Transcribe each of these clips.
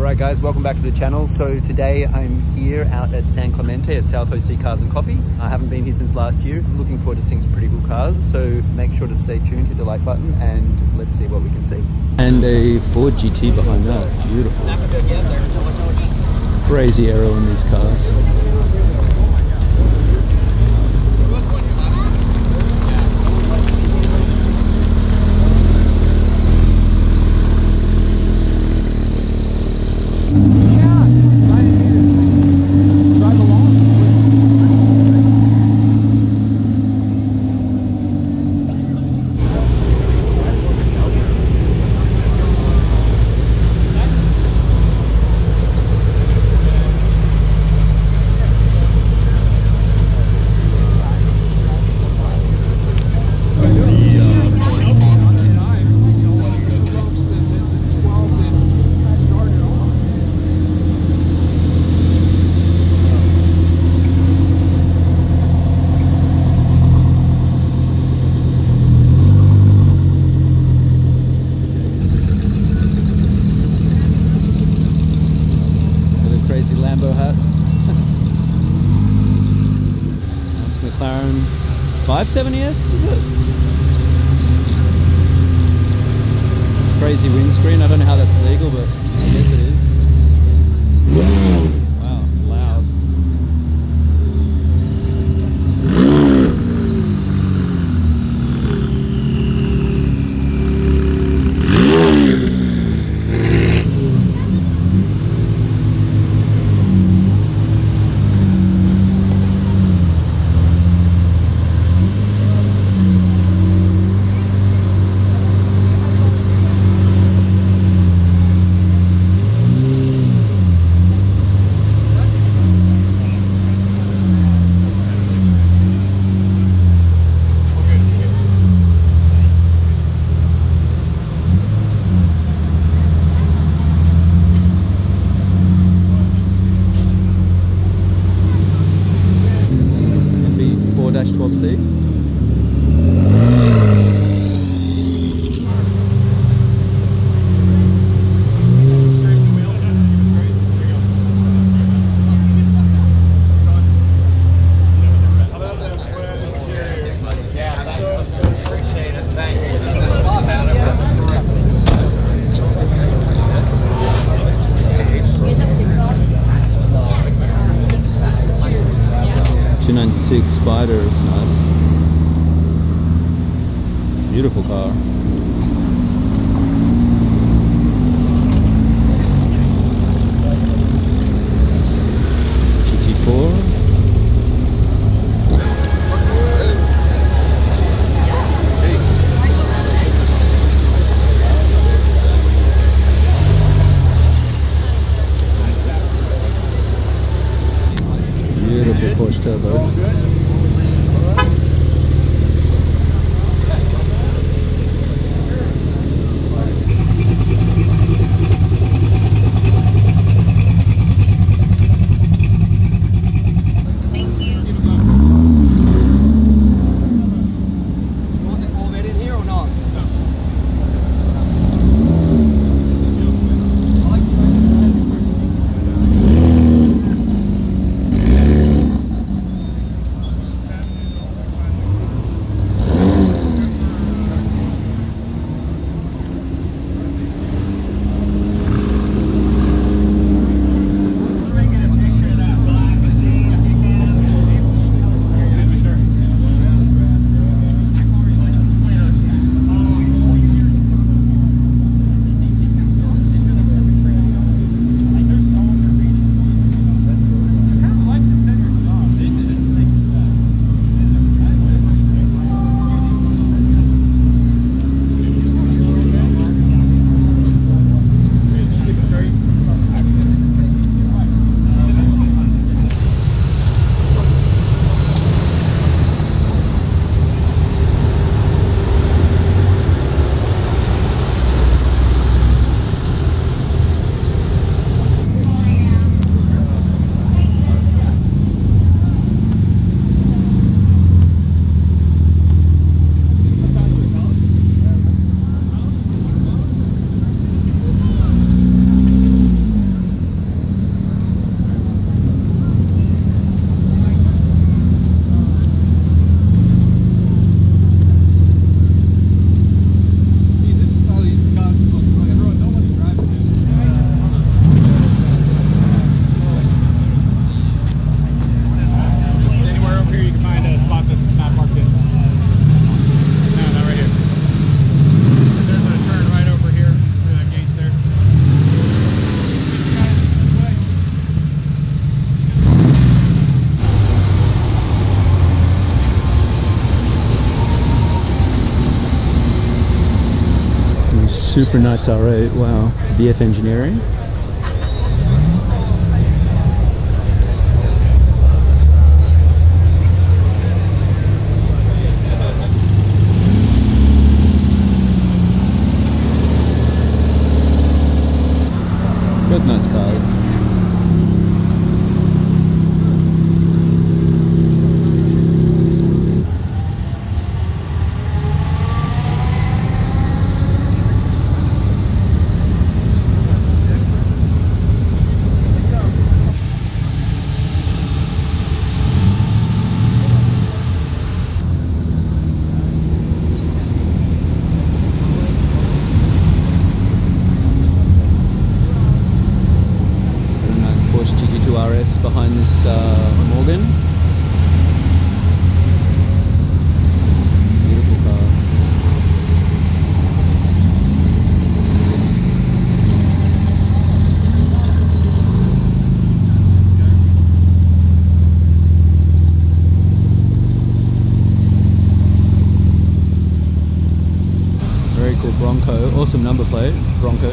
Alright guys, welcome back to the channel. So today I'm here out at San Clemente at South OC Cars and Coffee. I haven't been here since last year. Looking forward to seeing some pretty cool cars. So make sure to stay tuned, hit the like button, and let's see what we can see. And a Ford GT behind that. Beautiful. Crazy aero in these cars. Hat. That's McLaren 570S, is it? Crazy windscreen. I don't know how that's legal, but I guess it is. Wow, loud. Spider is nice. Beautiful car. GT4. Beautiful Porsche Turbo. Super nice R8, wow. VF Engineering. Good, nice cars. RS behind this Morgan. Beautiful car. Very cool Bronco, awesome number plate, Bronco.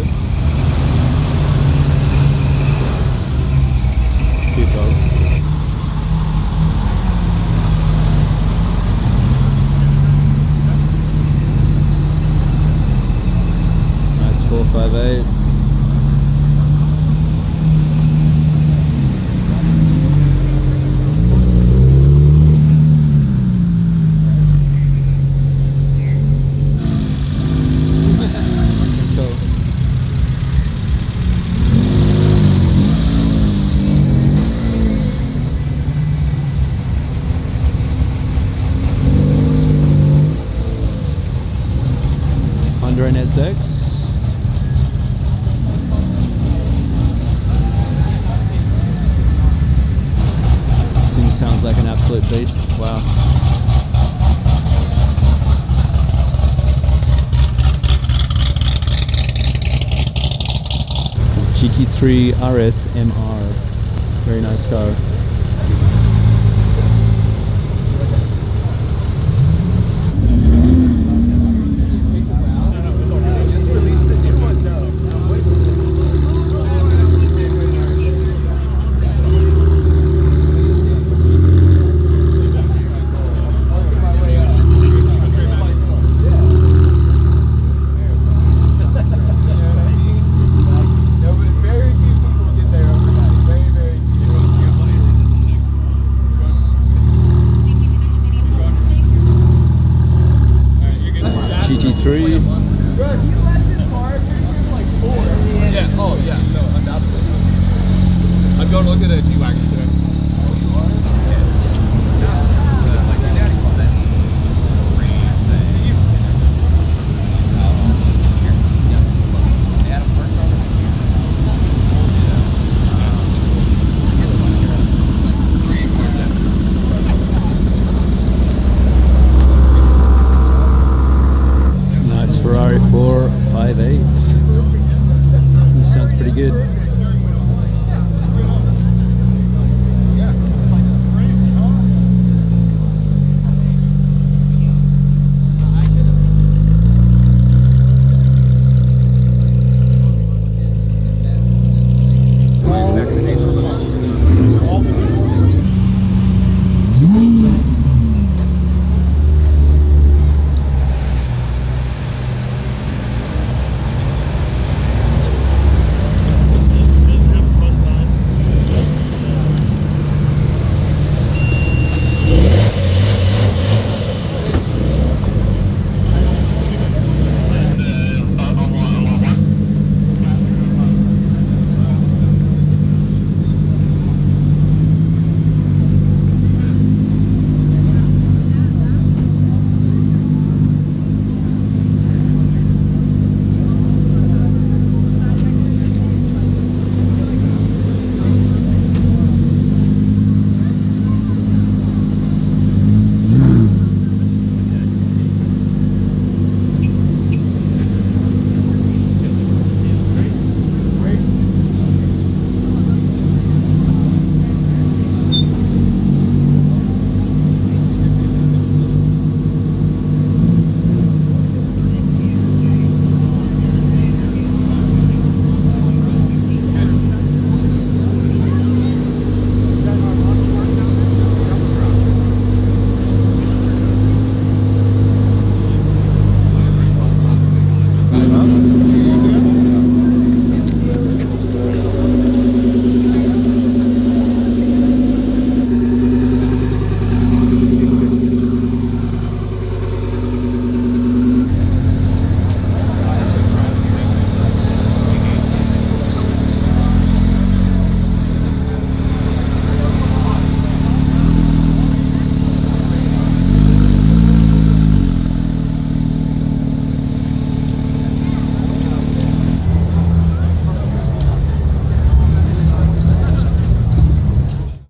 Cute dog. Nice 458. Let's go. Honda NSX. This thing sounds like an absolute beast. Wow. GT3 RS MR. Very nice car. GT3. Yeah, oh yeah, no, undoubtedly. I'm going to look at a G-Wagon today. Ferrari 458. This sounds pretty good.